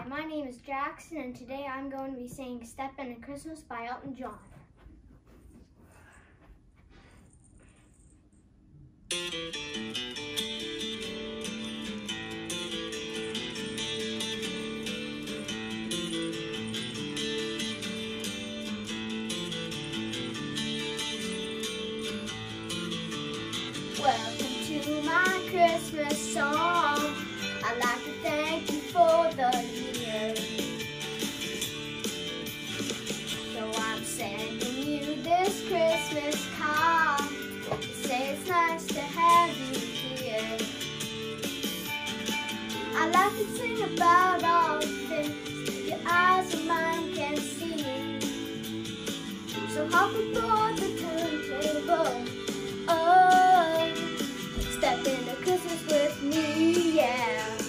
my name is Jackson, and today I'm going to be singing Step Into Christmas by Elton John. Welcome to my Christmas song. I'd like to thank you for the year. So I'm sending you this Christmas card to say it's nice to have you here. I'd like to sing about all the things your eyes and mine can see. So hop aboard the turntable. Oh, step into Christmas with me, yeah.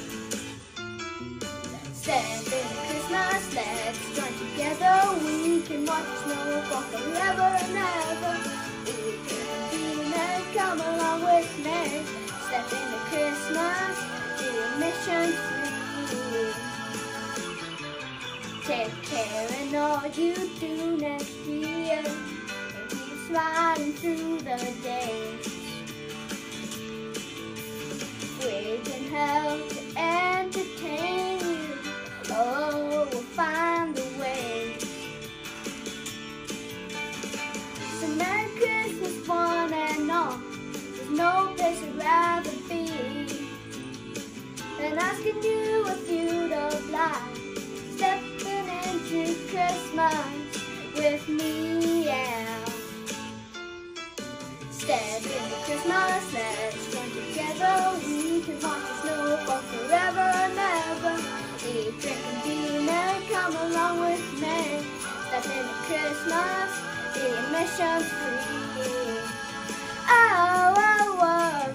Step into Christmas, let's join together. We can watch snow fall forever and ever. We can be merry, come along with me. Step into Christmas, be admission free. Take care in all you do next year, and keep smiling through the days. We can help to entertain you. Oh, we'll find a way. So Merry Christmas, one and all. There's no place I'd rather be than asking you if you'd oblige stepping into Christmas with me, yeah. Step into Christmas, let's join together. We can watch the snow fall forever and ever. Eat, drink, and be merry, come along with me. Step into Christmas, be admission free. Oh, oh, oh.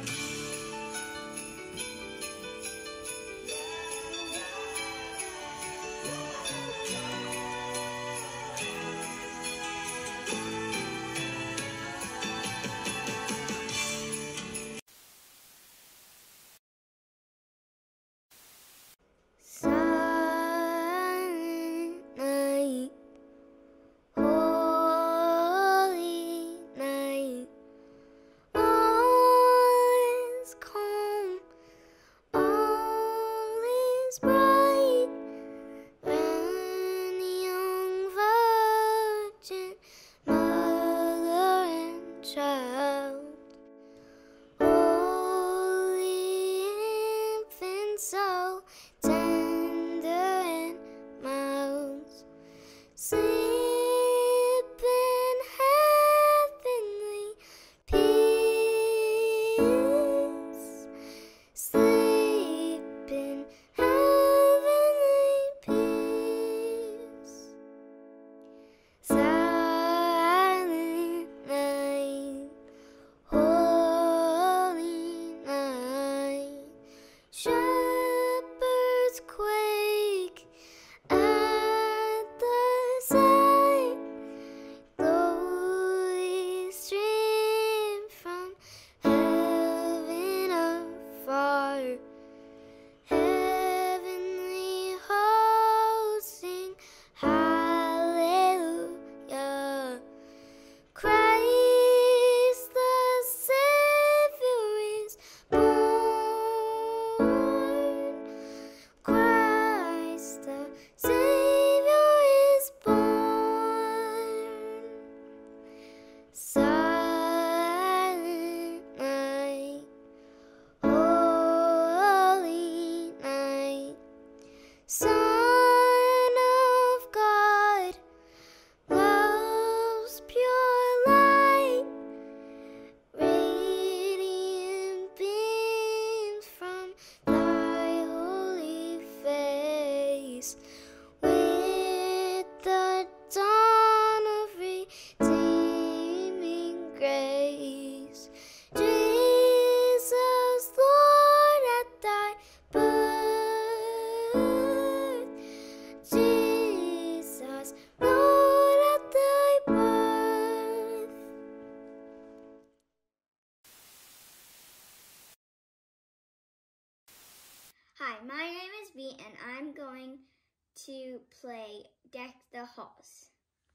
Hi, my name is Bea, and I'm going to play Deck the Halls.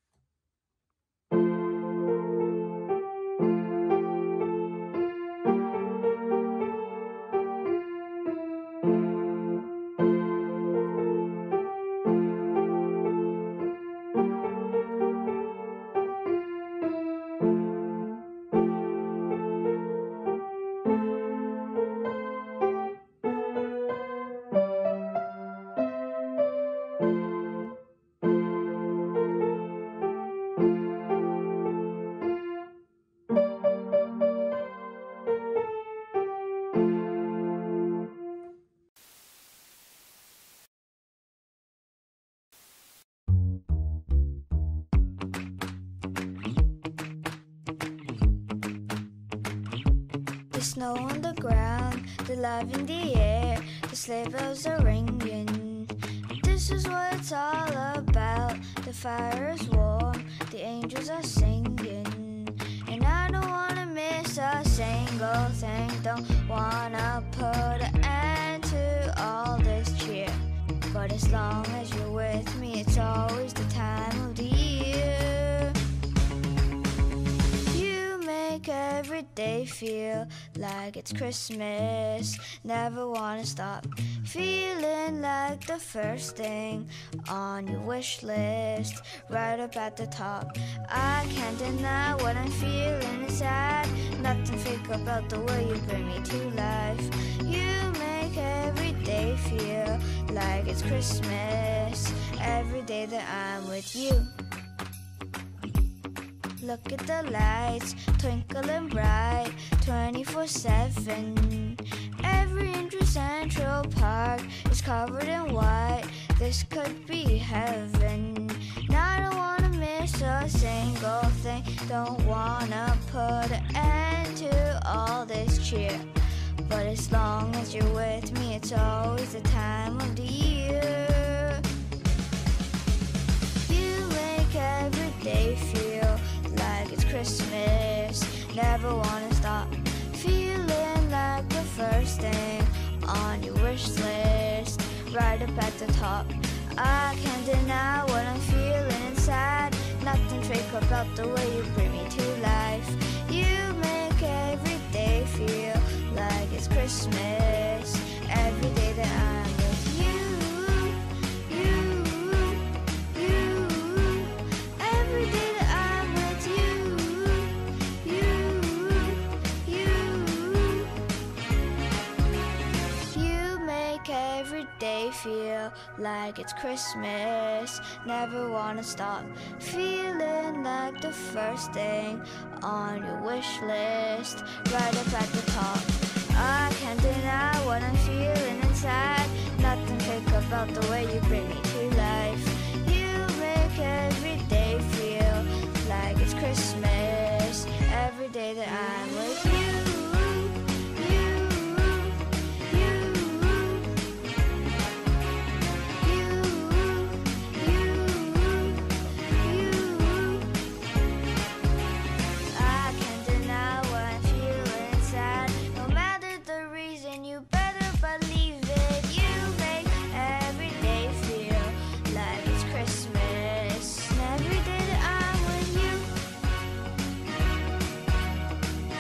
The snow on the ground, the love in the air, the sleigh bells are ringing. This is what it's all about. The fire is warm, the angels are singing. And I don't wanna miss a single thing. Don't wanna put an end to all this cheer. But as long as you're with me, it's always the time of the year. You make every day feel like it's Christmas. Never wanna stop feeling like the first thing on your wish list, right up at the top. I can't deny what I'm feeling inside. Nothing fake about the way you bring me to life. You make every day feel like it's Christmas. Every day that I'm with you. Look at the lights, twinkling bright, 24/7. Every inch of Central Park is covered in white. This could be heaven. Now I don't wanna miss a single thing. Don't wanna put an end to all this cheer. But as long as you're with me, it's always the time of the year. You make every day feel like it's Christmas. Never wanna stop feeling like the first thing on your wish list, right up at the top. I can't deny what I'm feeling inside. Nothing fake about the way you bring me to life. You make every day feel like it's Christmas. Every day that I'm with you, you, you. Every day that I'm with you, you, you. You make every day feel like it's Christmas. Never wanna stop feeling like the first thing on your wish list, right up at the top. I can't deny what I'm feeling inside. Nothing fake about the way you bring me to life. You make every day feel like it's Christmas. Every day that I'm with you, you, you, you, you, you. I can't deny what I'm feeling inside. No matter the reason, you better believe it. You make every day feel like it's Christmas. Every day that I'm with you.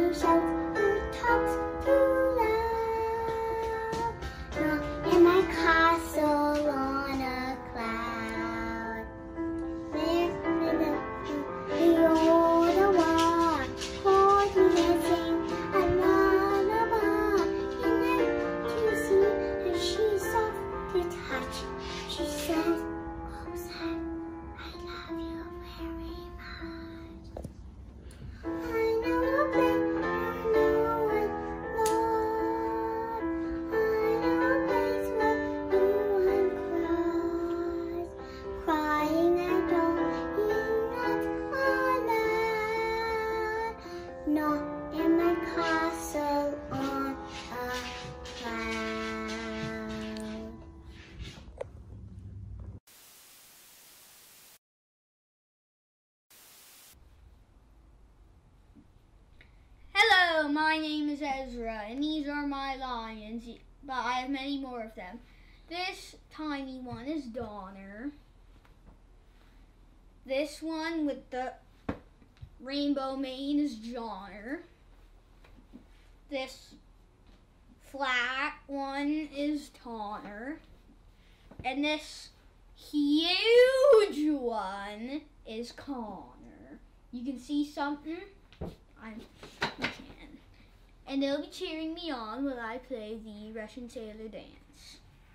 who shouts, who talks too loud. Not in my castle on a cloud. The older one, holding and sing a lullaby. And then to see as she softly touched, she said, "Oh, son, I love you very much." I know a place, I know it, Lord. I know a place where you and crying I don't mean that aloud. Not in my castle on a cloud. Hello, my name is Ezra, and these are my lions, but I have many more of them. This tiny one is Donner. This one with the rainbow mane is Johnner. This flat one is Tonner. And this huge one is Connor. You can see something? You can. And they'll be cheering me on while I play the Russian Sailor Dance.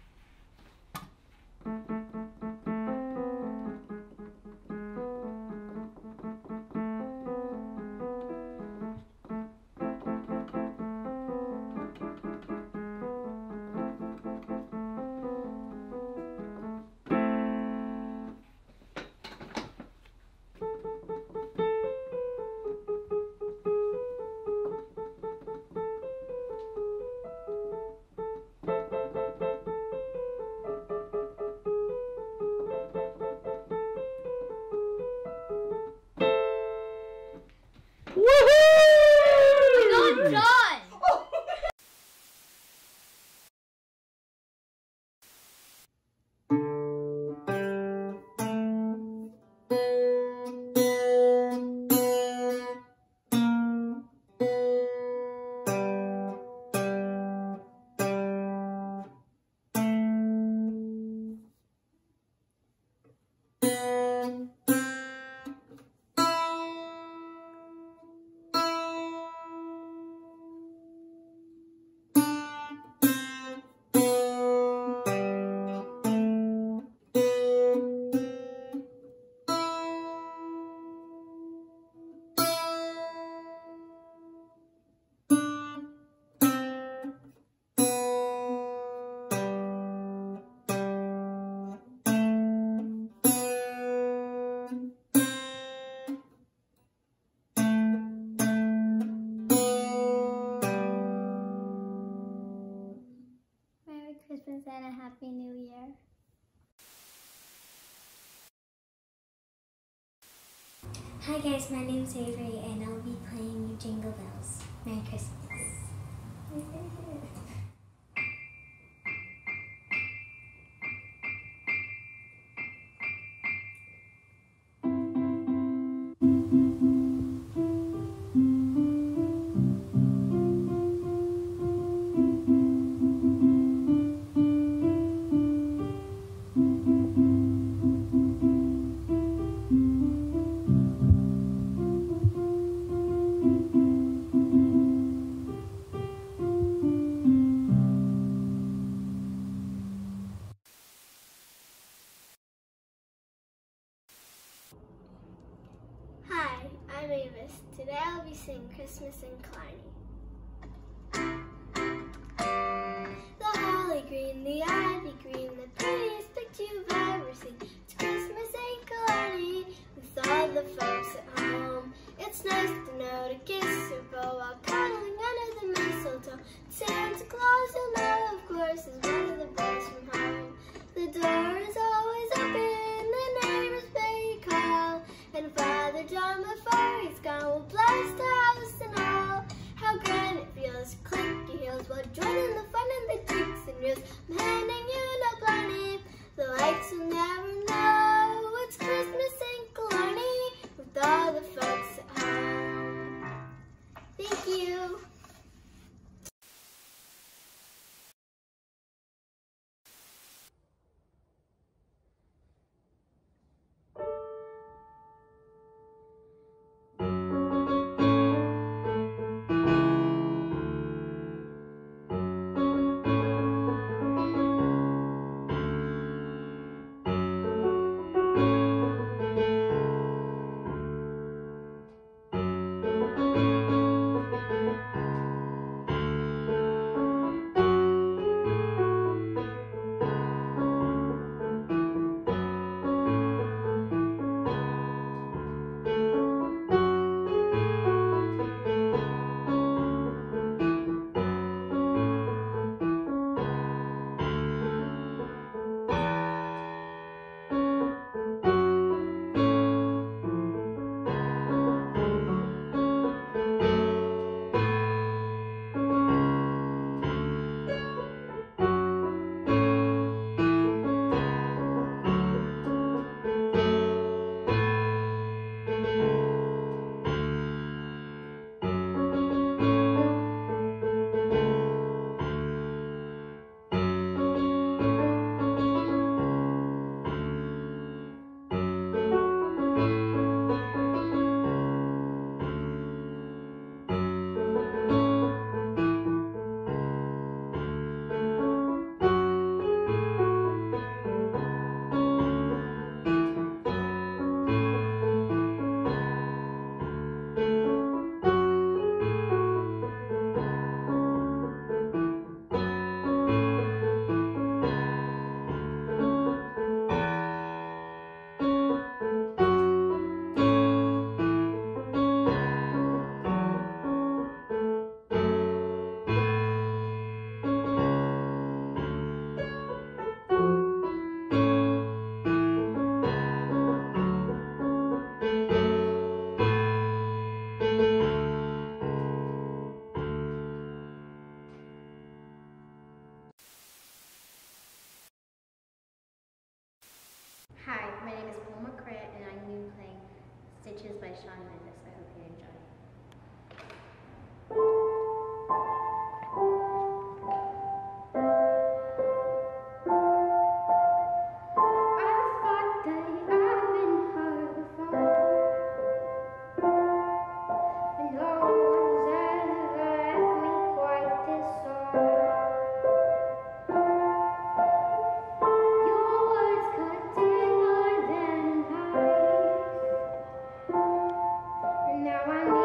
I'm done! Merry Christmas and a Happy New Year. Hi guys, my name's Avery and I'll be playing you Jingle Bells. Merry Christmas. Hi, I'm Avis. Today I'll be singing Christmas in Killarney. The holly green, the ivy green, the prettiest picture you've ever seen. It's Christmas in Killarney with all the folks at home. It's nice to know to kiss or blow while cuddling under the mistletoe. Santa Claus, you'll know, of course, is one of the boys from home. The door is always open, the neighbors pay a call, and Father John, before he's gone, will bless the house and all. How grand it feels to click your heels while joining the fun and the cheeks and reels. I'm handing you no blinding, the lights will never know. It's Christmas in Killarney with all the folks at home. The Thank you. Hi, my name is Paul McCrae, and I'm new playing Stitches by Shawn Mendes. I hope you enjoy. I thought that I'd been hard before, but no one's ever left me quite this sore. Your words cut deeper than a knife, and now I need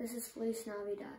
This is Feliz Navidad.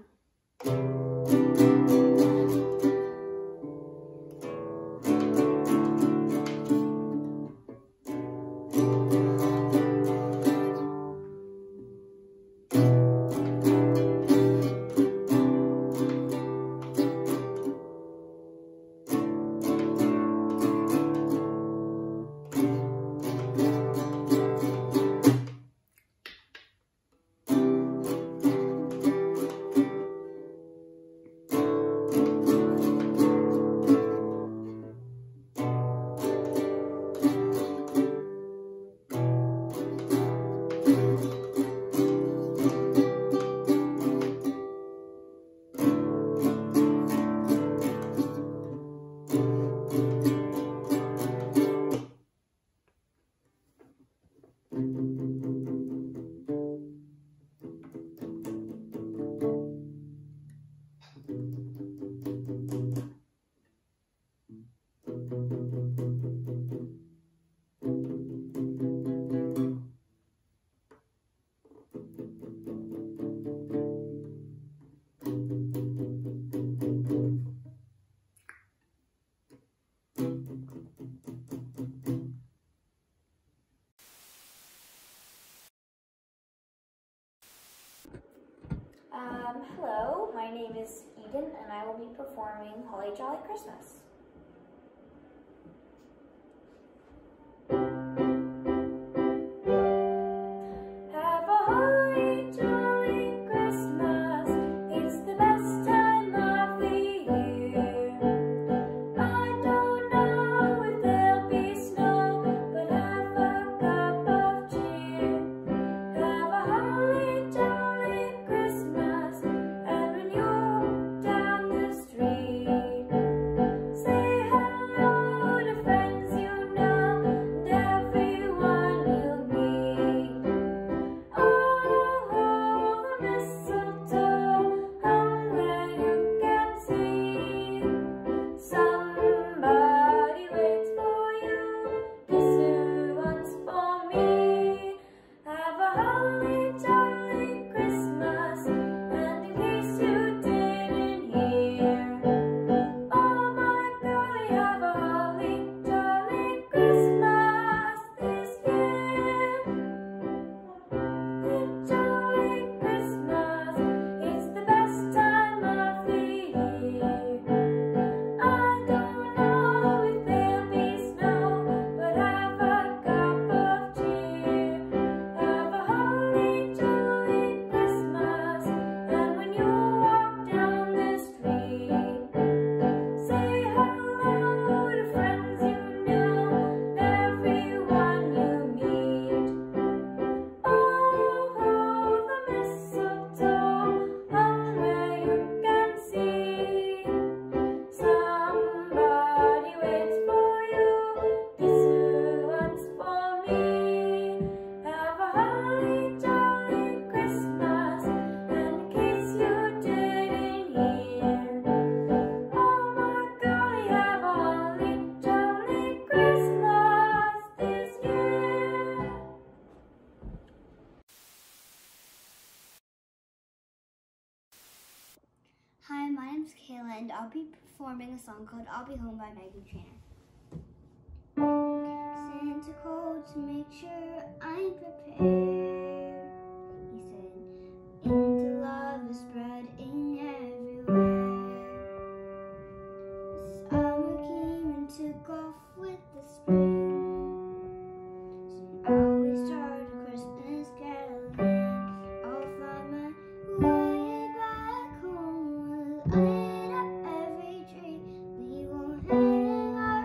Hello, my name is Eden and I will be performing Holly Jolly Christmas. Have a holly jolly Christmas, it's the best time of the year. I don't know if there'll be snow, but have a cup of cheer. Have a holly jolly Christmas, and when you're down the street, say hello to friends you know, and everyone you'll meet. Oh, the mistletoe hung where you can see. Somebody waits for you, this year once for me. Have a holly jolly Christmas, and in case you didn't hear, oh my golly, have a holly jolly Christmas this year. Jolly Christmas, it's the best time of the year. I don't know if there'll be snow, but have a cup of cheer. Have a holly jolly Christmas, and when you walk down the street, say hello to friends you know, everyone you meet. Oh, the mistletoe hung where you can see. Somebody waits for you, this year once for me. Have a holly jolly Christmas, and in case you didn't hear, oh my golly, have a holly jolly Christmas this year. Hi, my name's Kayla, and I'll be performing a song called I'll Be Home by Megan Trainor. Santa called to make sure I'm prepared. He said, into love is spreading everywhere. The summer came and took off with the spring. Soon I'll we start a Christmas caroling. I'll find my way back home. We'll light up every tree. We will hang our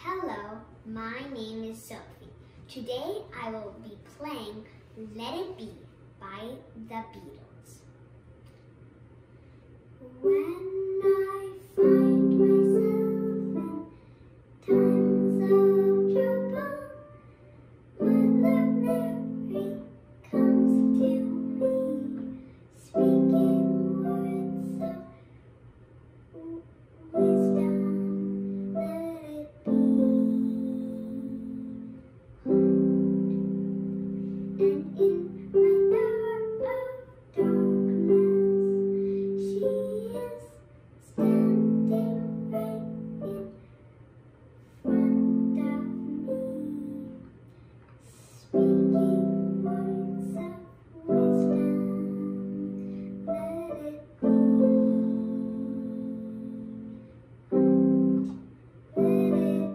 Hello, my name is Sophie. Today I will be playing Let It Be by the Beatles. When I find myself in times of trouble, Mother Mary comes to me, speaking words of wisdom. Let it be. And in my hour of darkness, she is standing right in front of me, speaking words of wisdom. Let it be. Let it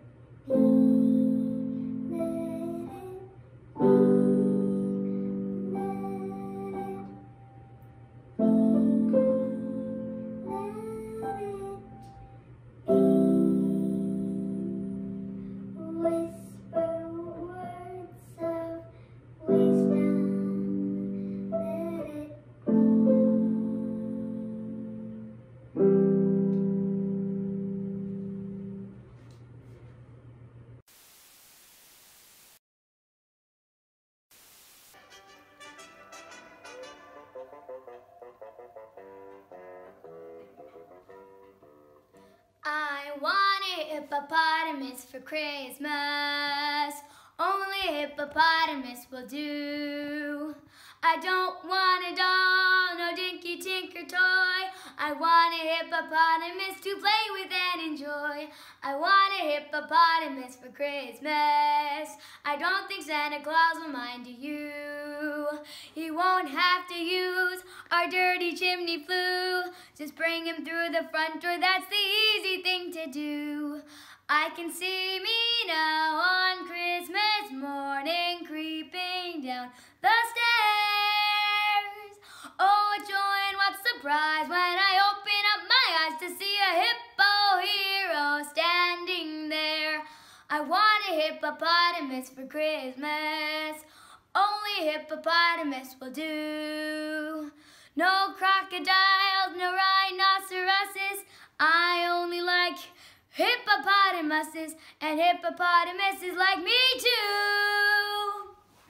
I want a hippopotamus for Christmas. Only hippopotamus will do. I don't want a doll, no dinky tinker toy. I want a hippopotamus to play with and enjoy. I want a hippopotamus for Christmas. I don't think Santa Claus will mind, do you? He won't have to use our dirty chimney flue. Just bring him through the front door, that's the easy thing to do. I can see me now on Christmas morning creeping down the stairs. Oh, what joy and what surprise when I open up my eyes to see a hippo hero standing there. I want a hippopotamus for Christmas. Only hippopotamus will do. No crocodiles, no rhinoceroses. I only like hippopotamuses, and hippopotamuses like me too.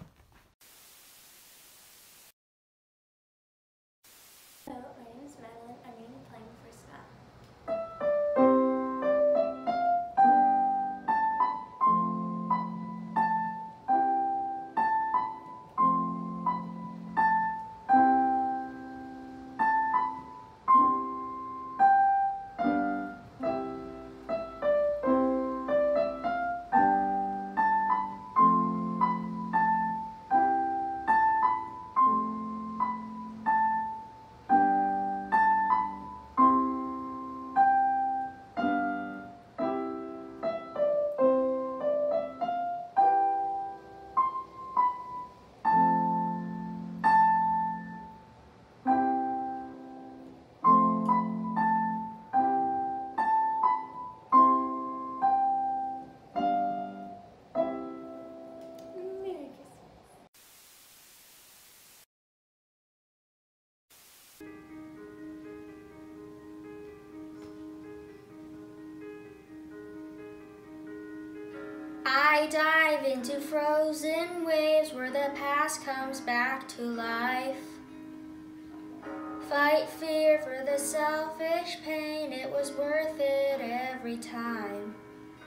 Hello, my name is Madeline. I'm going to be playing for Scott. Merry Christmas. I dive into frozen waves where the past comes back to life. Fight fear for the selfish pain, it was worth it every time.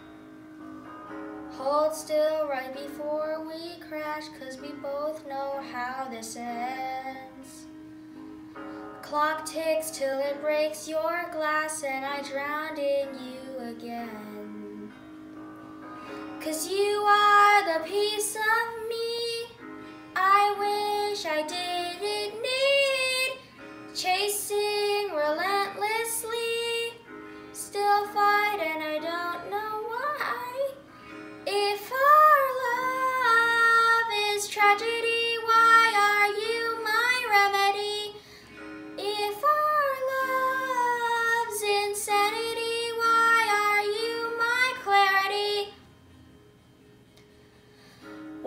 Hold still right before we crash, 'cause we both know how this ends. Clock ticks till it breaks your glass and I drowned in you again. 'Cause you are the piece of me I wish I didn't need. Chasing relentlessly, still fight and I don't know why. If our love is tragedy, why are you my remedy? If our love's insanity, why are you my clarity?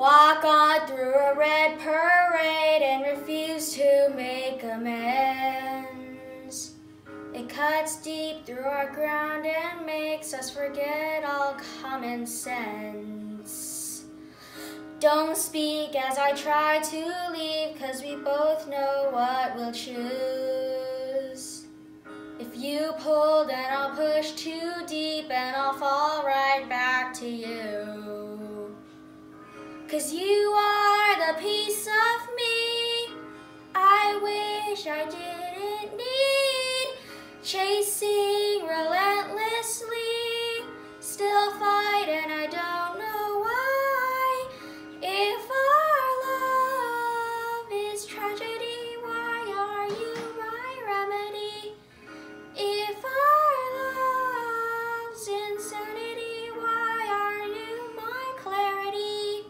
walk on through a red parade and refuse to make amends. It cuts deep through our ground and makes us forget all common sense. Don't speak as I try to leave, 'cause we both know what we'll choose. If you pull, then I'll push too deep and I'll fall right back to you. 'Cause you are the piece of me I wish I didn't need. Chasing relentlessly, still fight and I don't know why. If our love is tragedy, why are you my remedy? If our love's insanity, why are you my clarity?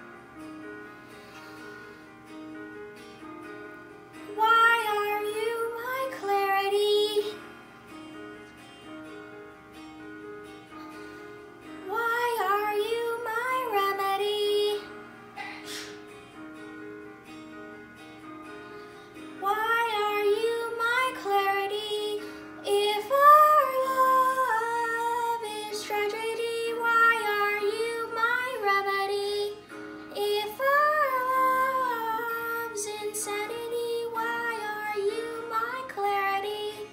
Why are you my clarity? Why are you my remedy? Why are you my clarity? If our love is tragedy, why are you my remedy? If our love's insanity, why are you my clarity?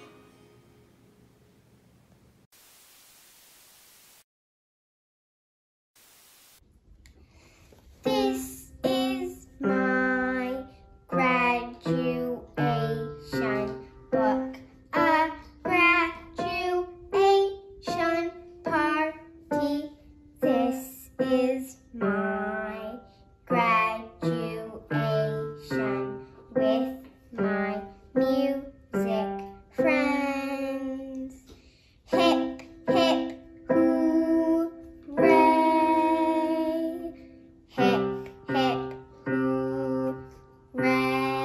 This is my graduation book, a graduation party. This is my graduation with my music friends. Hip, hip, hooray! Hip, hip, hooray!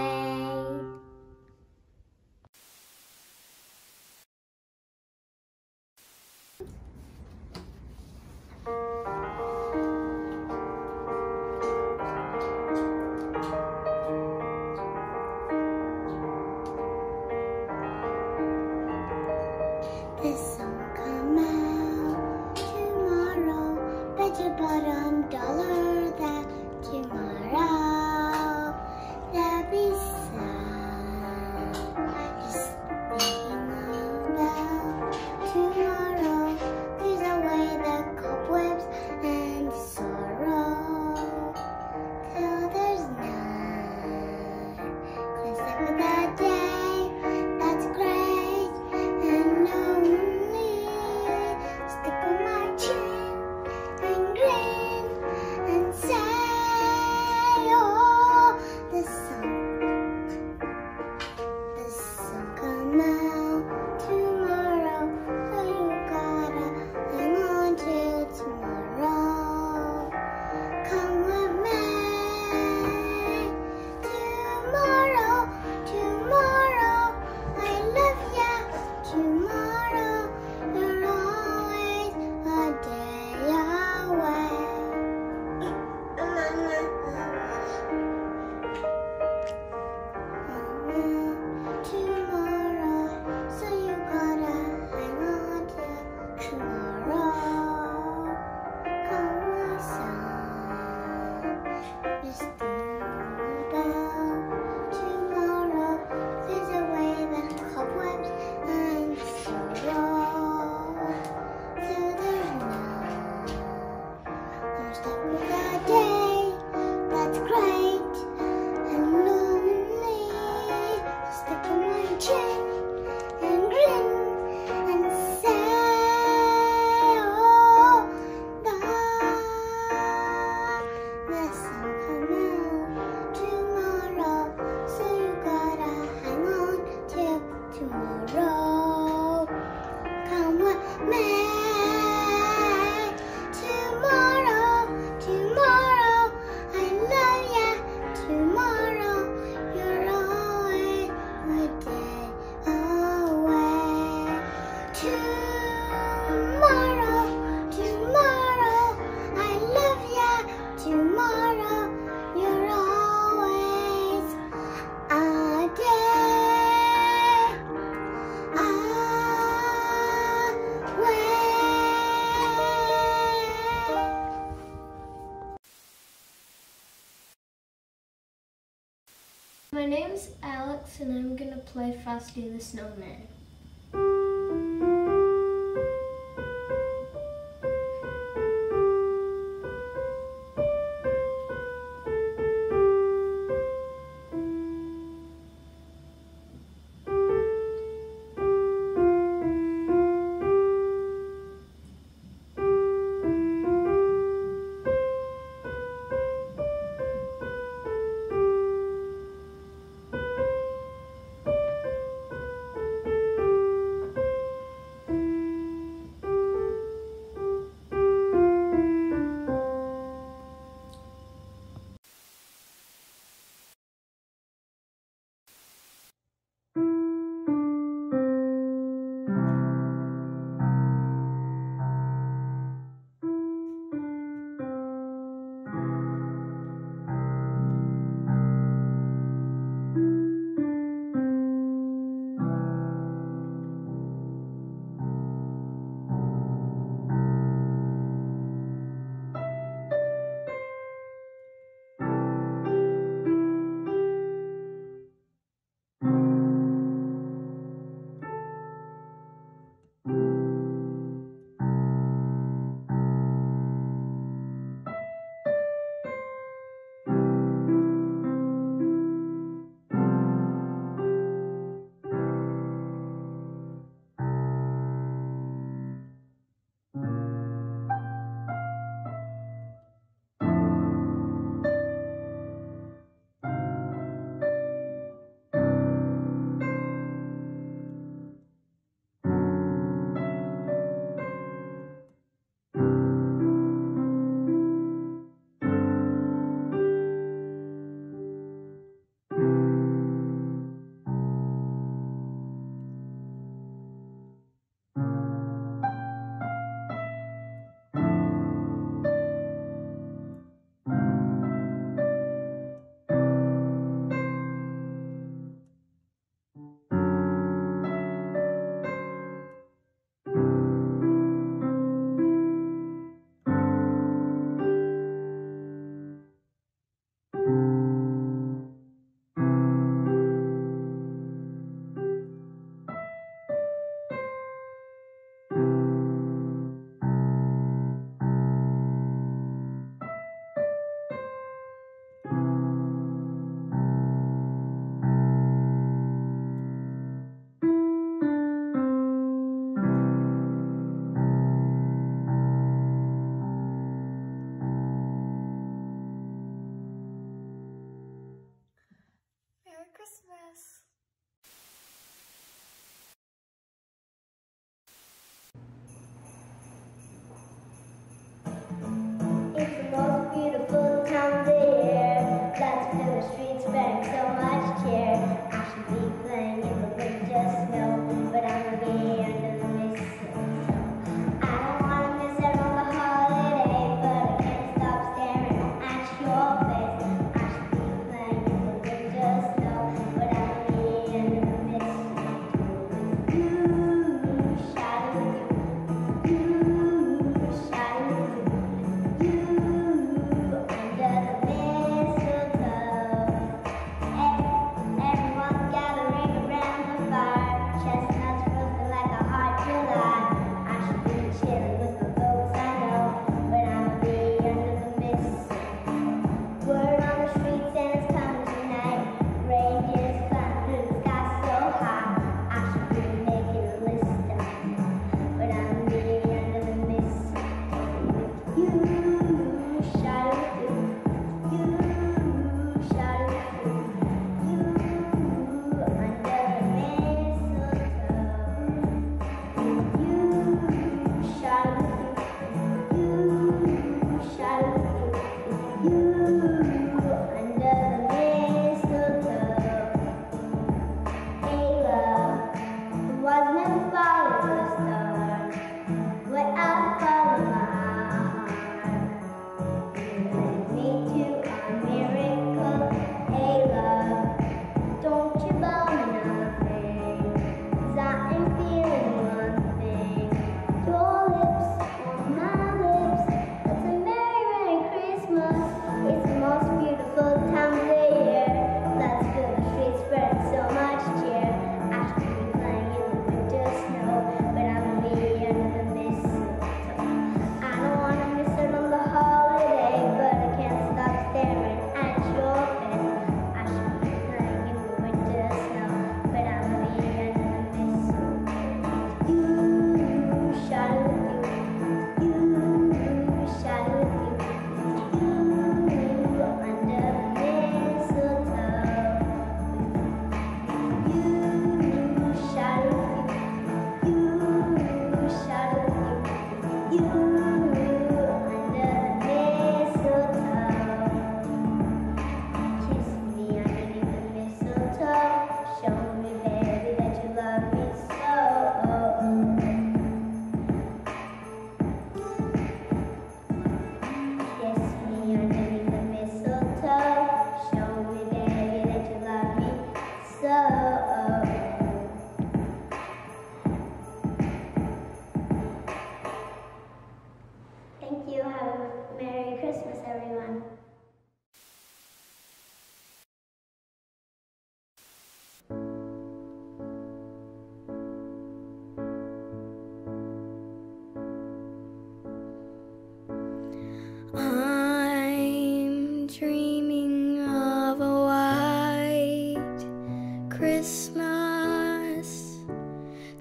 The sun come out tomorrow. Bet your bottom dollar that tomorrow there'll be sun. Just thinking about tomorrow clears away the cobwebs and sorrow till there's none. Cause every that day that's great and lonely. Stick on my chin and grin and say, oh, the sun come out tomorrow, so you gotta hang on till tomorrow. Come with me tomorrow, tomorrow. I love ya tomorrow. You're always a day away. Tomorrow, so you gotta hang on till tomorrow. Come my son, Mr. Bell. Tomorrow clears away the cobwebs and sorrow till there's none. I'm stuck with that day that's great and lonely. Stick in my chin and grin and say, oh, God, the sun come out tomorrow, so you gotta hang on till tomorrow. Come with me tomorrow, tomorrow. I love ya My name's Alex and I'm gonna play Frosty the Snowman.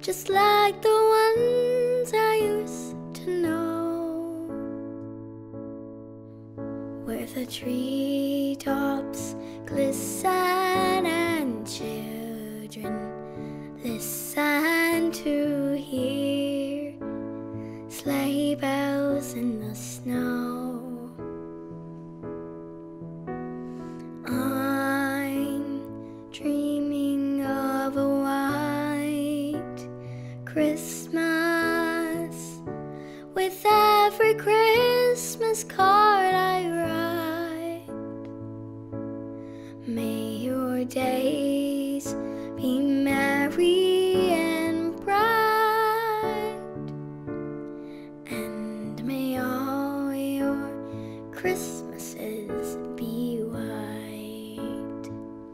just like the ones I used to know, where the treetops glisten and children listen to hear sleigh bells in the snow. I'm dreaming of a white Christmas, with every Christmas card I write. May your days be merry and bright, and may all your Christmases be white.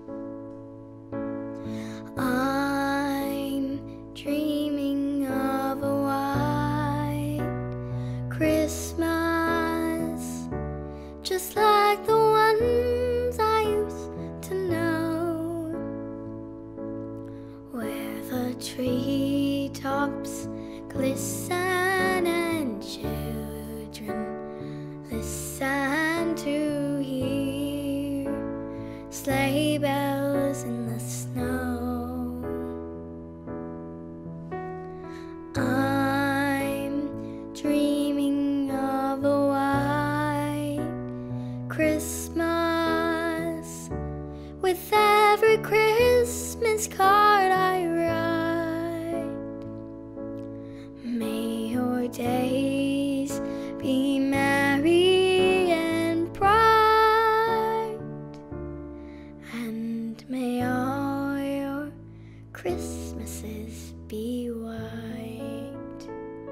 I'm dreaming of a white Christmas, just like the ones I used to know, where the treetops glisten and children listen to hear sleigh bells in the snow. I'm dreaming of a white Christmas, with every Christmas card I write. May your days be merry and bright, and may all your Christmases be white.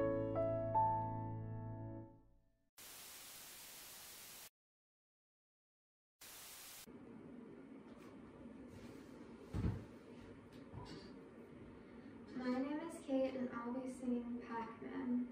My name is Kate and I'll be singing Pac-Man.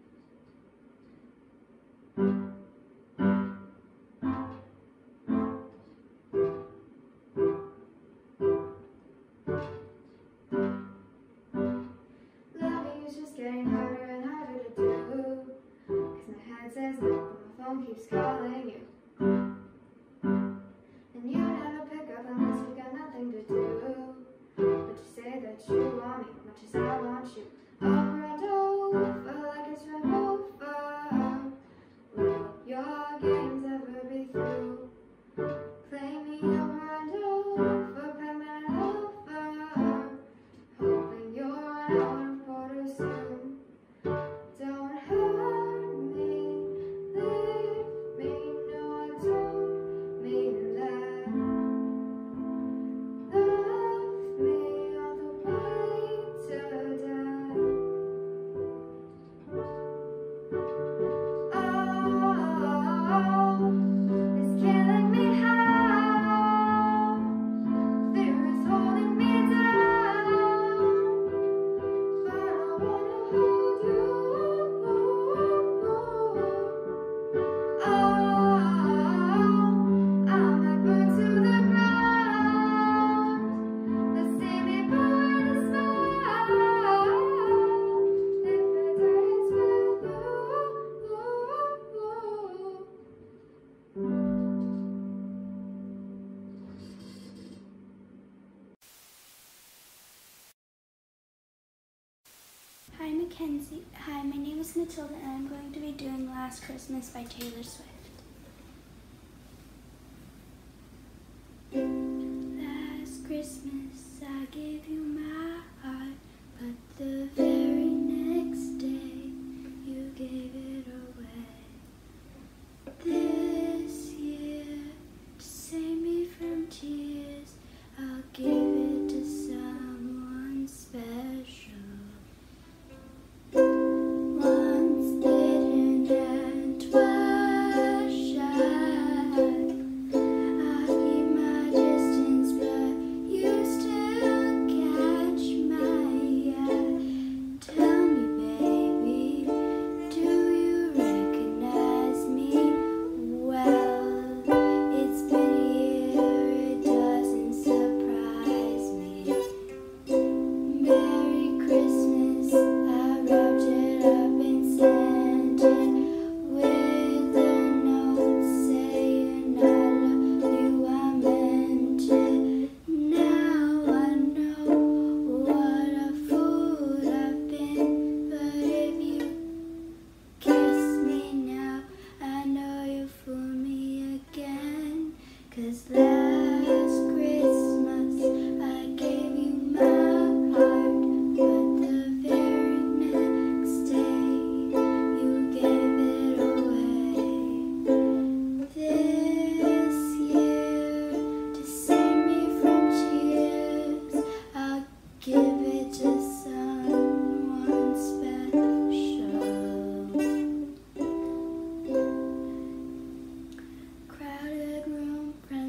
Living is just getting harder and harder to do, 'cause my head says no, but my phone keeps calling you. And you never pick up unless you got nothing to do. But you say that you want me as much as I want you. Over and over, like it's run over. Will your games ever be through? Play me over and over, Pac-Man over. Hoping you're an hour and quarter soon. Don't hurt me, leave me, no I don't mean that. Love me all the way to die. Oh, it's killing me how fear is holding me down, but I wanna hold you. Oh, I might burn to the ground, but see me burn a smile if it is with you. Hi Mackenzie. Hi, my name is Matilda and I'm going to be doing Last Christmas by Taylor Swift. Last Christmas I gave you my heart, but the very next day you gave it away. This year, to save me from tears, I'll give it to someone special. Once bitten and twice shy, I keep my distance but used to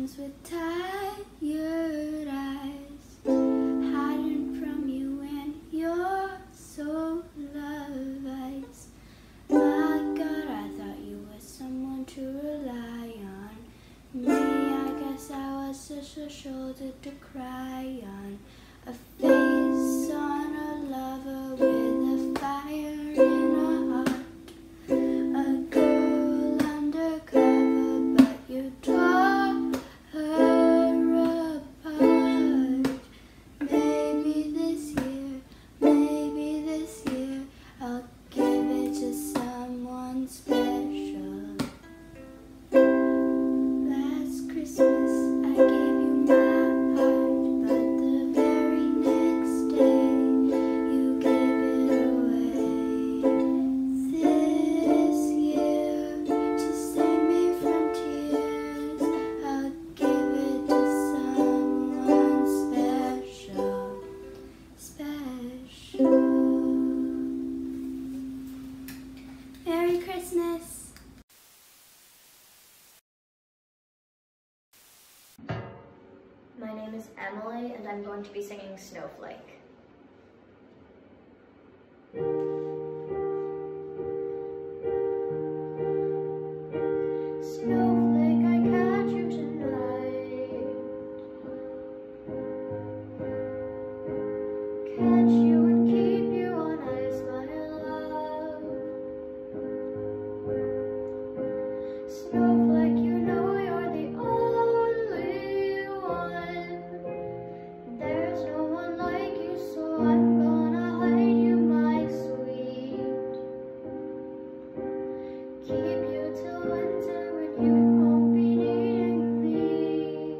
arms with tired eyes, hiding from you and your soul of ice. My God, I thought you were someone to rely on. Me, I guess I was just a shoulder to cry on, a face on a lover with a fire in her heart, a girl undercover, but you tore her apart. Maybe this year, I'll give it to someone special. Last Christmas I gave you my heart, but the very next day you gave it away. This year, to save me from tears, I'll give it to someone special, special. Merry Christmas! My name is Emily, and I'm going to be singing Snowflake. Snowflake, I catch you tonight. Catch you and keep you on ice, my love. Snowflake, you know you're the only one. There's no one like you, so I'm gonna hide you, my sweet. Keep you till winter when you won't be needing me.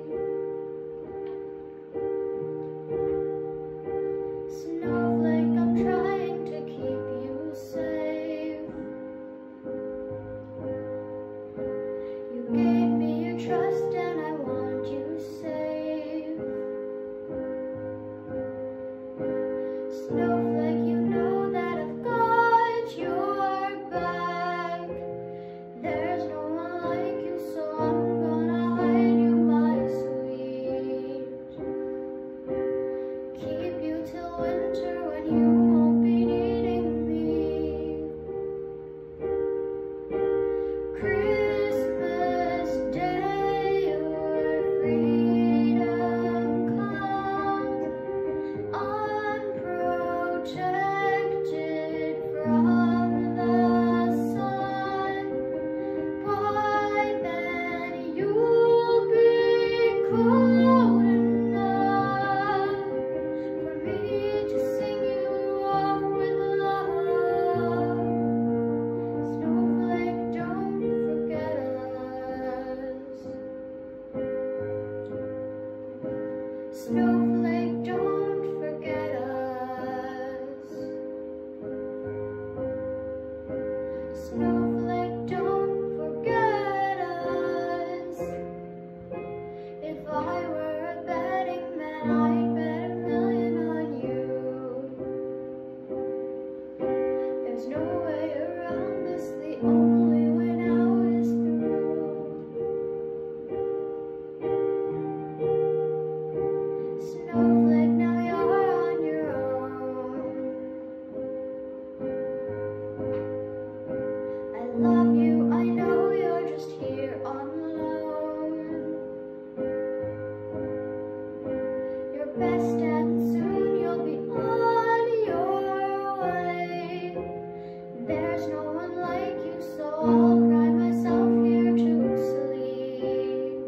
Snowflake, I'm trying to keep you safe. You gave me your trust and I want you safe. Snowflake, you know that I've got your back. There's no one like you, so I'm gonna hide you, my sweet. Keep you till winter when you won't be needing me. Christmas Day, your freedom comes, unprotected from the sun. By then you'll be cold enough for me to sing you off with love. Snowflake, don't forget us. Snowflake, don't forget us. Snowflake, don't forget us. If I were a betting man, I'd bet $1 million on you. There's no way around this, the only way now is through. Snowflake, now you're on your own. I love you, I know you're just here on loan. You're best and soon you'll be on your way. There's no one like you, so I'll cry myself here to sleep.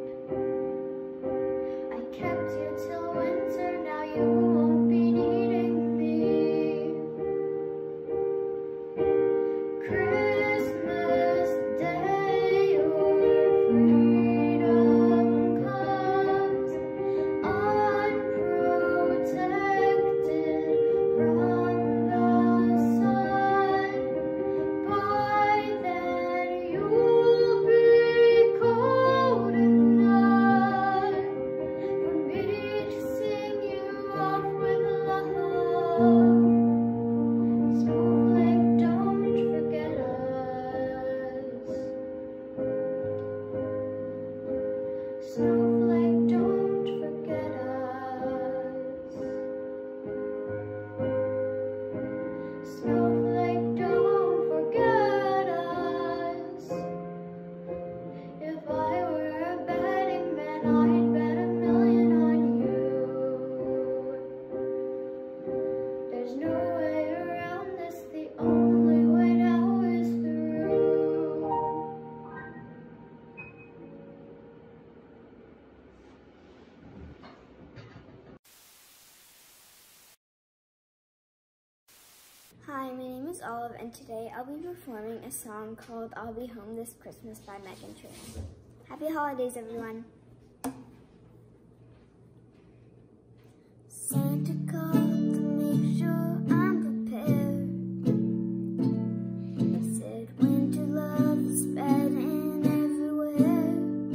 I kept you till winter, now you won't be needing me. Christmas Day, your freedom comes, unprotected from the sun. By then you'll be cold enough for me to sing you off with love. Snowflake, don't forget us. Snowflake, Hi, my name is Olive, and today I'll be performing a song called I'll Be Home This Christmas by Meghan Trainor. Happy holidays, everyone. Santa called to make sure I'm prepared. Said winter love is spreading everywhere.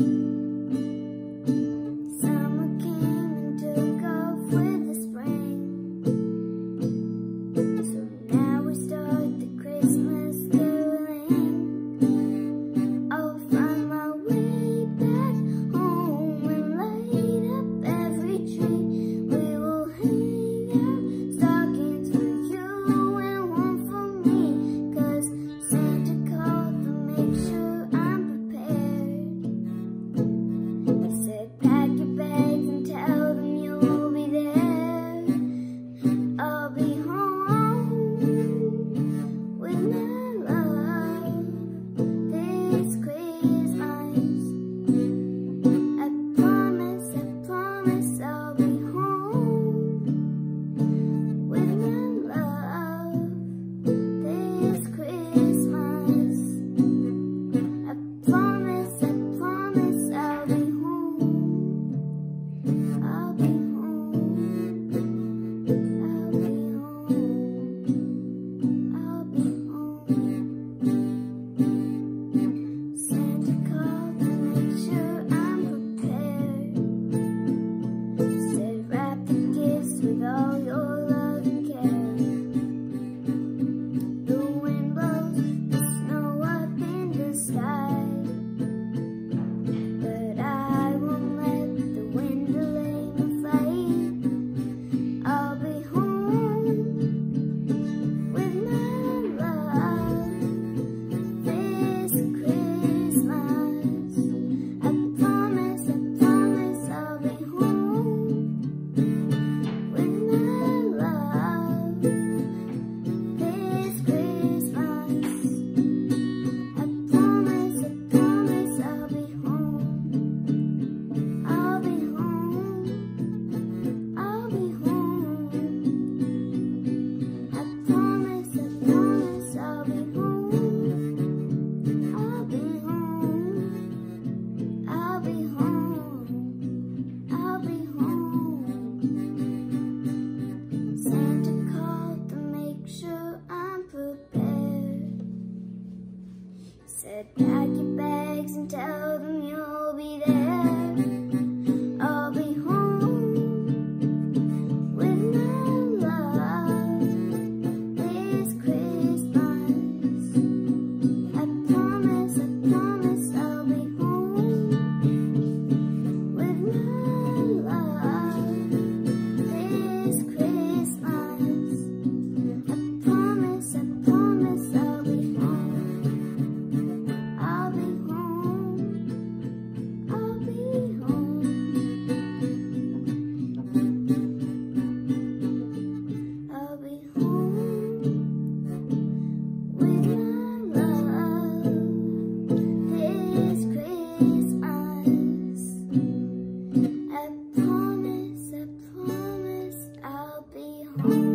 Summer came and took off with the spring. So now we start the Christmas caroling. I'll find my way back home and light up every tree. We will hang out stockings for you and one for me, 'cause Santa called to make sure I'm prepared. He said pack your bags and tell them you'll be there. I'll be home with my love this Christmas. I promise I'll be home with my love this Christmas. I promise I'll be home. I'll be home. I'll be home. Santa called to make sure I'm prepared. Said wrap the gifts with all your love and care. The wind blows the snow up in the sky, but I won't let the wind delay my flight. I'll be home with my love this Christmas. I promise I'll be home with my love this Christmas. I promise I'll be home. I'll be home. I'll be home. I promise I'll be home. I'll be home. I'll be home. I'll be home. Santa called to make sure I'm prepared. Said pack your bags and tell them you'll be there. I'll be home with my love this Christmas. I promise I'll be home with my love this Christmas. I promise I'll be home. I'll be home. I'll be home. I'll be home with my love this Christmas. I promise I'll be home.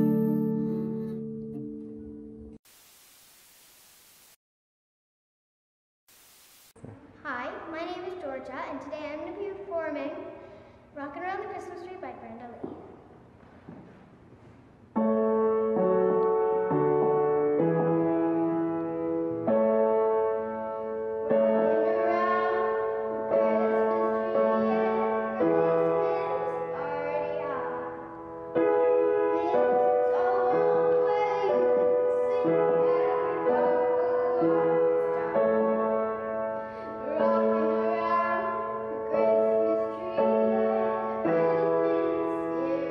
Hi, my name is Georgia, and today I'm going to be performing Rockin' Around the Christmas Tree by Brenda Lee. Rockin' around the Christmas tree like Christmas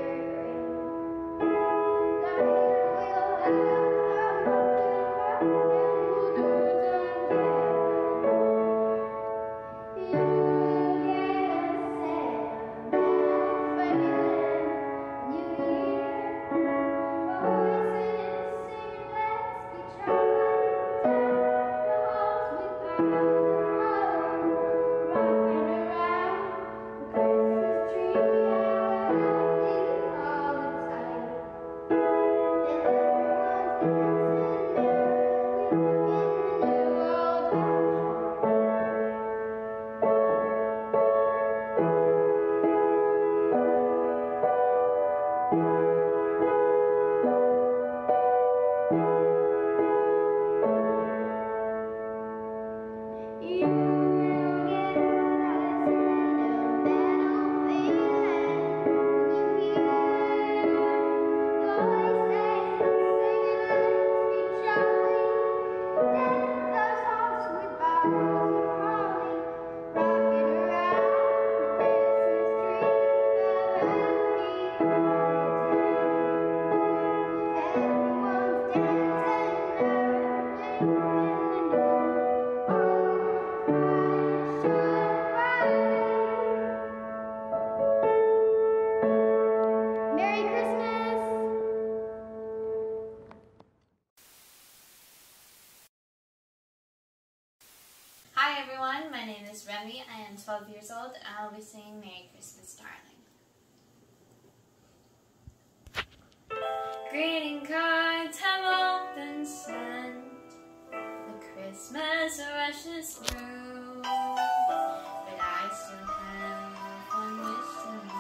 Maddie. I am 12 years old, and I'll be singing Merry Christmas, Darling. Greeting cards have all been sent. The Christmas rushes through, but I still have one wish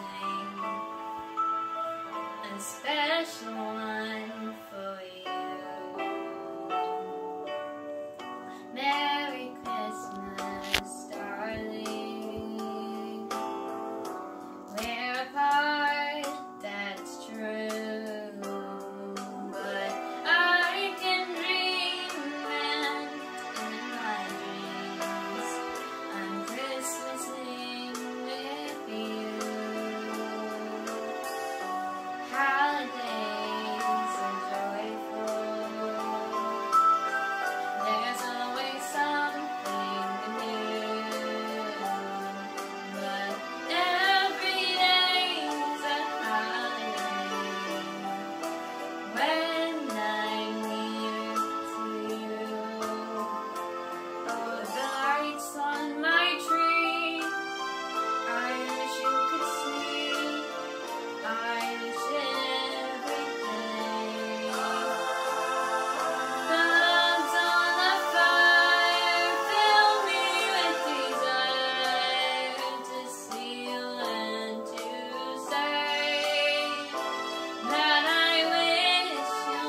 to make, a special one for you. Merry Christmas, darling. We're apart, that's true, but I can dream, and in my dreams I'm Christmasing with you. Holidays are joyful. There's always something new, but every day's a holiday when I'm near to you. Oh, the lights on my tree, I wish you could see. I wish every day. The logs on the fire fill me with desire to see you and to say that I wish you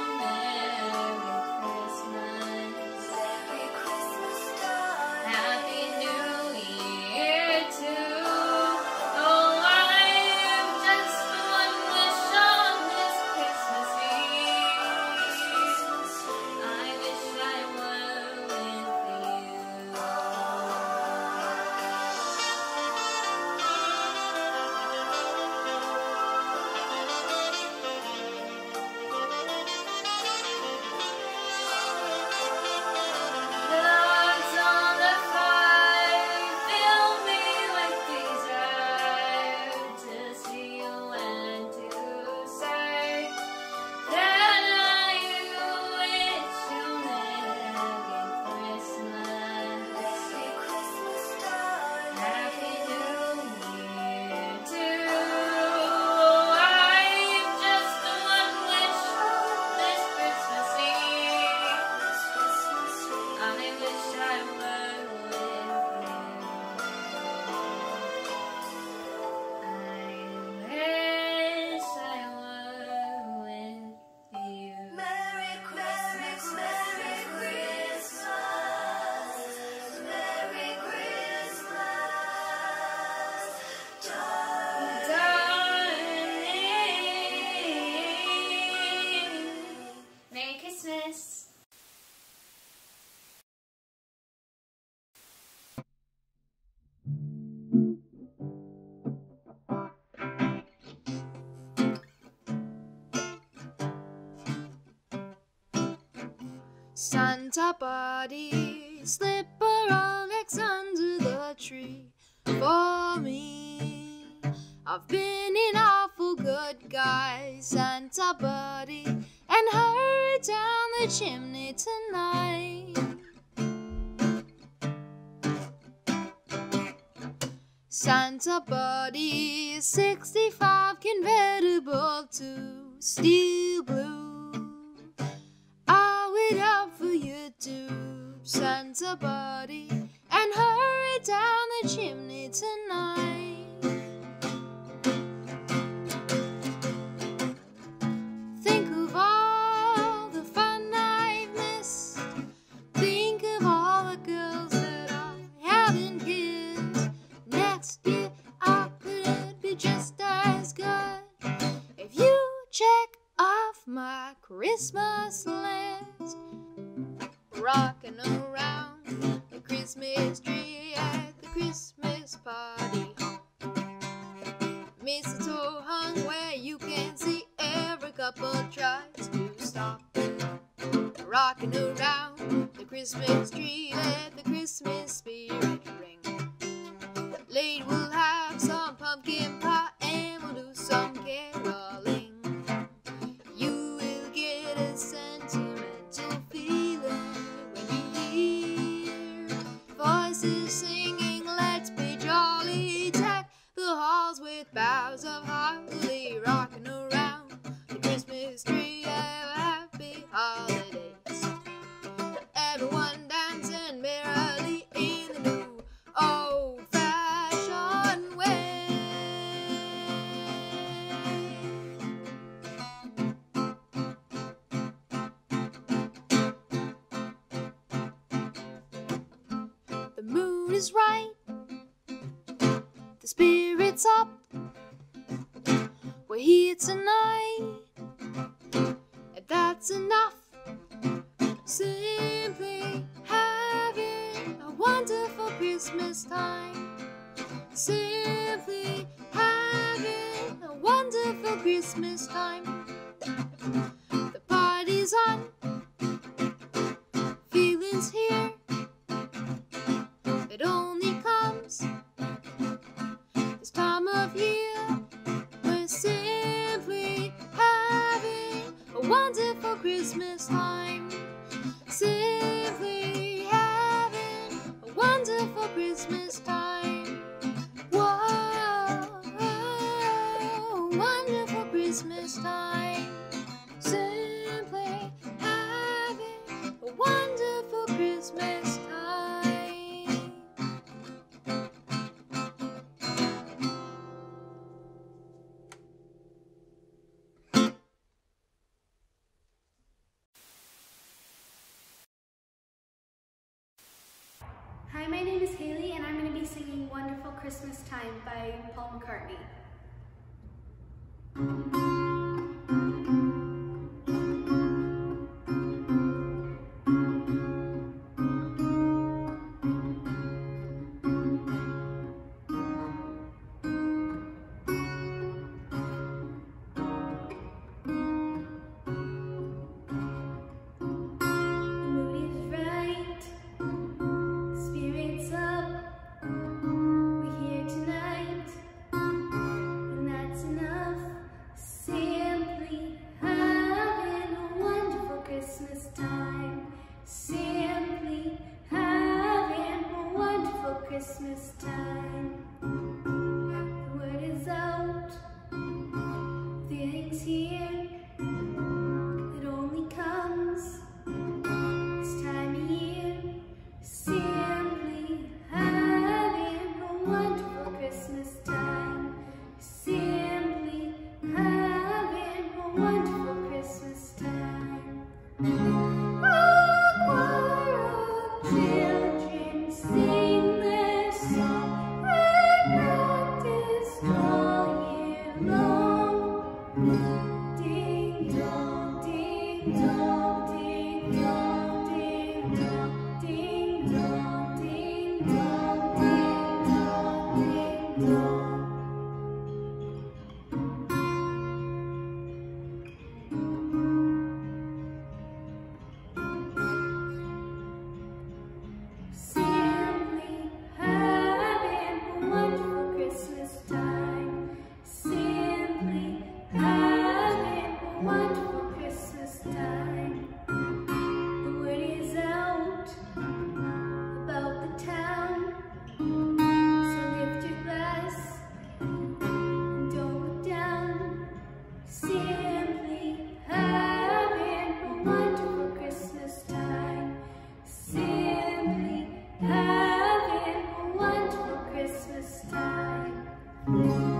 Merry Christmas, Happy New Year too. Oh, I've just one wish on this Christmas Eve. I wish I were with The logs on the fire fill me with desire to see you and to say that I wish you Merry Christmas, Happy New Year too. I've just one wish this Christmas Eve. I wish I were with you. I wish I were with you. Merry Christmas, Merry Christmas, Merry Christmas, darling. Merry Christmas. Santa body, slip a Rolex under the tree for me. I've been an awful good guy, Santa buddy, and hurry down the chimney tonight. Santa buddy, 65 convertible to steel blue. I'll wait up for you too, Santa buddy, and hurry down the chimney tonight. Think of all the fun I've missed. Think of all the girls that I haven't kissed. Next year I could be just as good if you check off my Christmas list. Rocking around the Christmas tree at the Christmas party. Mistletoe hung where you can see every couple tries to stop. Rocking around the Christmas tree, let the Christmas spirit ring. Late we'll have some pumpkin pie and we'll do some caroling. You will get a sentimental feeling when you hear voices singing, let's boughs of holly rocking around the Christmas tree. Oh, happy holidays. Everyone dancing merrily in the new old-fashioned way. The mood is right, the spirit's up. We're here tonight, and that's enough. Simply having a wonderful Christmas time. Simply having a wonderful Christmas time. The party's on, feeling's here. It only comes this time of year. We're simply having a wonderful Christmas time. Simply having a wonderful Christmas time. Whoa, wonderful Christmas time. Simply having a wonderful Christmas time. Hi, my name is Haley, and I'm going to be singing Wonderful Christmas Time by Paul McCartney. Christmas time. The word is out, feeling's here. It only comes this time of year. Simply having a wonderful Christmas time. Simply having a wonderful Christmas time. A choir of children sing their song. They practice all year long. Ding dong, ding dong, ding dong, ding dong, ding dong, ding dong, ding dong, ding dong. Simply having a wonderful Christmas time. Simply having a wonderful Christmas time. The word is out about the town, so lift your glass and don't look down. Simply having a wonderful Christmas time. Simply having a wonderful Christmas time. A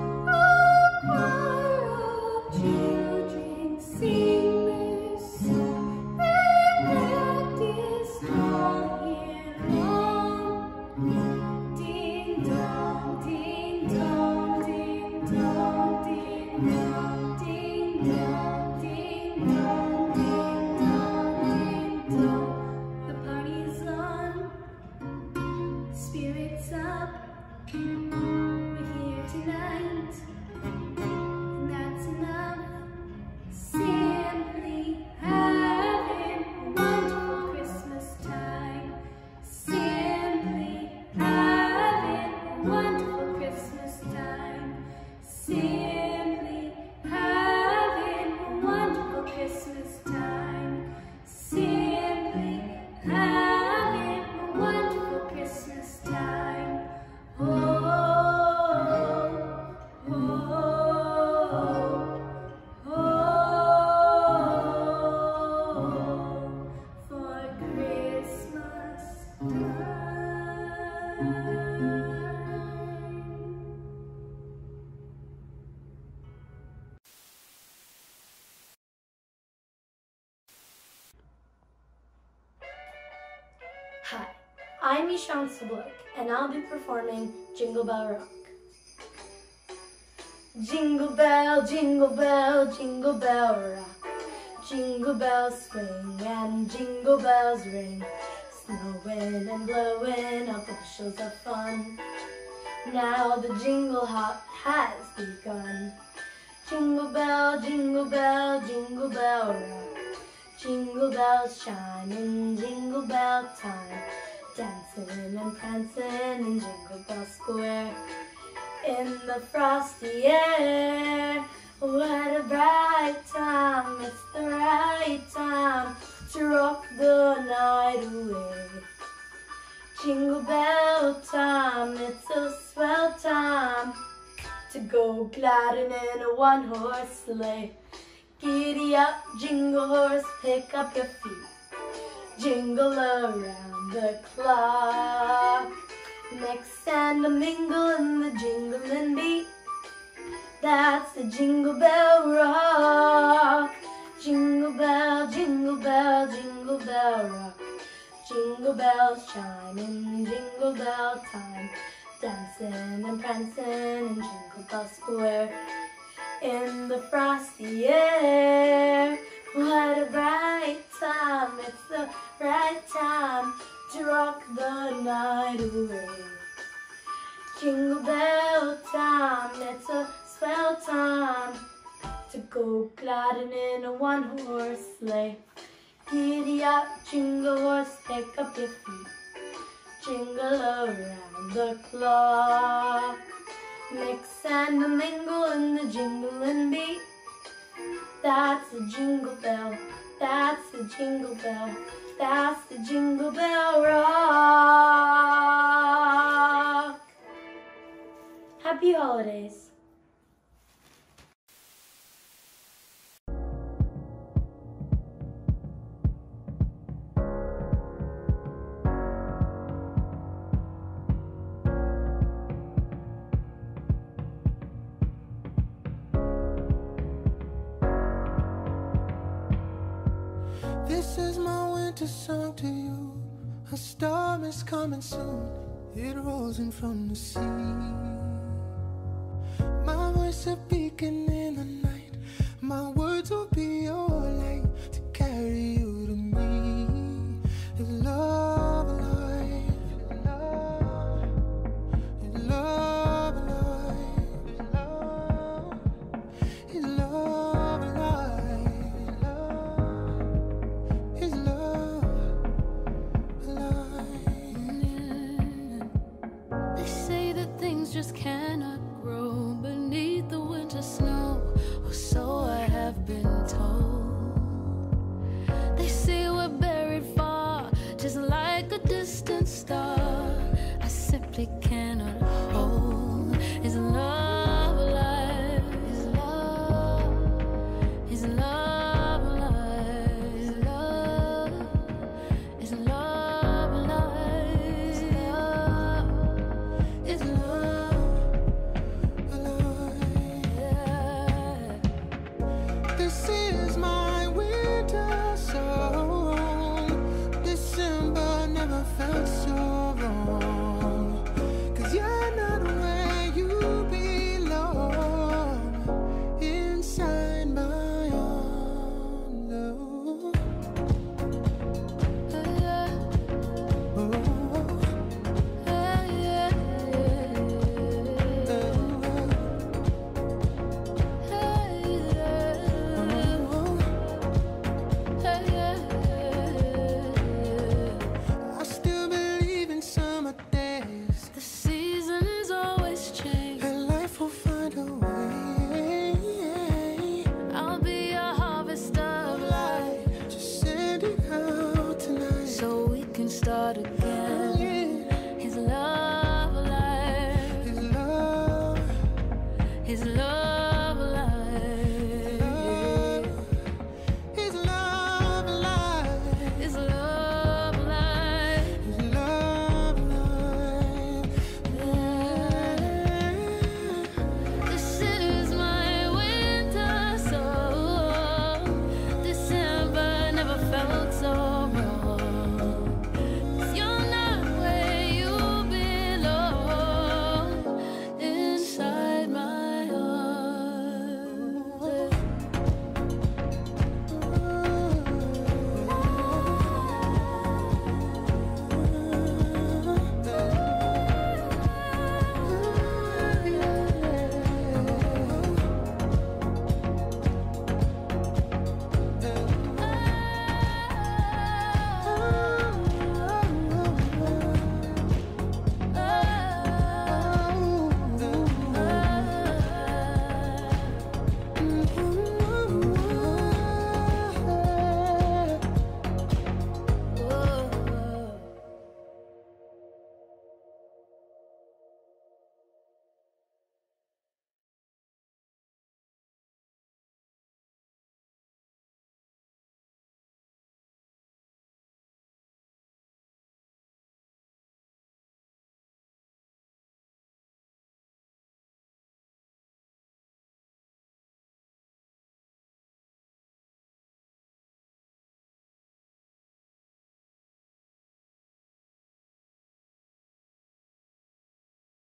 choir of children sing their song. They practice all year long. Ding dong, ding dong, ding dong, ding dong, ding dong, ding dong, ding dong, ding dong. The party's on, spirits up. We're here tonight, and that's enough. Simply having a wonderful Christmas time. Simply having a wonderful Christmas time. Simply having a wonderful Christmas time. Simply having a wonderful Christmas time. Oh, oh, oh. Hi, I'm Ishan Sublook, and I'll be performing Jingle Bell Rock. Jingle bell, jingle bell, jingle bell rock. Jingle bells swing and jingle bells ring. Snowing and blowing up bushels of fun. Now the jingle hop has begun. Jingle bell, jingle bell, jingle bell rock. Jingle bells chime in jingle bell time. Dancing and prancing in Jingle Bell Square. In the frosty air, what a bright time. It's the right time to rock the night away. Jingle bell time, it's a swell time to go gliding in a one-horse sleigh. Giddy up, jingle horse, pick up your feet. Jingle around the clock. Mix and a mingle in the jingling beat. That's the Jingle Bell Rock. Jingle bell, jingle bell, jingle bell rock. Jingle bells chime in jingle bell time. Dancing and prancing in Jingle Bell Square. In the frosty air, what a bright time. It's the right time to rock the night away. Jingle bell time, it's a swell time to go gliding in a one-horse sleigh. Giddy up, jingle horse, pick up your feet. Jingle around the clock. Mix and a mingle in the jingling beat. That's the jingle bell, that's the jingle bell, that's the Jingle Bell Rock. Happy holidays. This is my winter song to you. A storm is coming soon. It rolls in from the sea. My voice a beacon in the night. My words will be your light to carry you to me. Is love alive? Is love alive? Is love alive? Is love alive? They say that things just cannot grow beneath the winter snow, or so I have been told. They say we're buried far, just like a distant star. I simply cannot hold. Is love alive? Is love? Is love alive? Is love? Is love alive? Is love? Is love alive? Yeah. They say